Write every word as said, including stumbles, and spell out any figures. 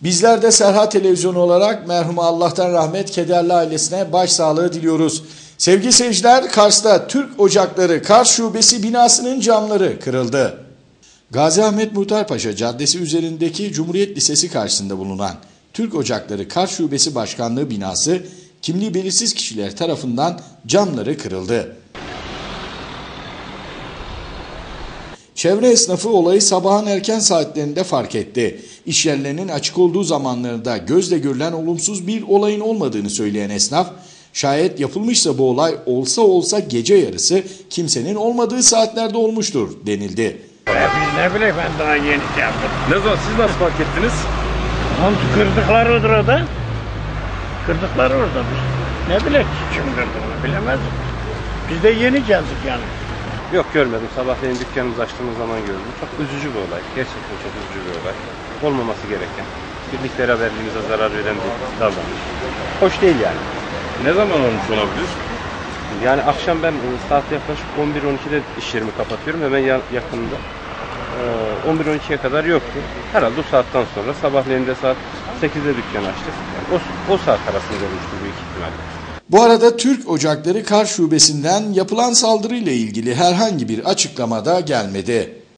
Bizler de Serhat Televizyonu olarak merhuma Allah'tan rahmet, kederli ailesine başsağlığı diliyoruz. Sevgili seyirciler, Kars'ta Türk Ocakları Kars Şubesi binasının camları kırıldı. Gazi Ahmet Muhtarpaşa Caddesi üzerindeki Cumhuriyet Lisesi karşısında bulunan Türk Ocakları Kars Şubesi Başkanlığı binası kimliği belirsiz kişiler tarafından camları kırıldı. Çevre esnafı olayı sabahın erken saatlerinde fark etti. İş yerlerinin açık olduğu zamanlarda gözle görülen olumsuz bir olayın olmadığını söyleyen esnaf, şayet yapılmışsa bu olay olsa olsa gece yarısı kimsenin olmadığı saatlerde olmuştur denildi. Biz ne bileyim, ben daha yeni geldim. Ne zaman, siz nasıl fark ettiniz? Hamsi kırdıkları orada. Kırdıkları orada biz. Ne bileyim kim kırdığını bilemezdik. Biz de yeni geldik yani. Yok, görmedim. Sabahleyin dükkanımızı açtığımız zaman gördüm. Çok üzücü bir olay. Gerçekten çok üzücü bir olay. Olmaması gereken. Birlik beraberliğimize zarar veren bir davranış. Hoş değil yani. Ne zaman olmuş olabilir? Yani akşam ben saat yaklaşık on bir on ikide iş yerimi kapatıyorum. Hemen yakınında. on bir on ikiye kadar yoktu. Herhalde o saatten sonra sabahleyin de saat sekizde dükkanı açtık. Yani o, o saat arasında olmuştu büyük ihtimalle. Bu arada Türk Ocakları Kars Şubesi'nden yapılan saldırıyla ilgili herhangi bir açıklama da gelmedi.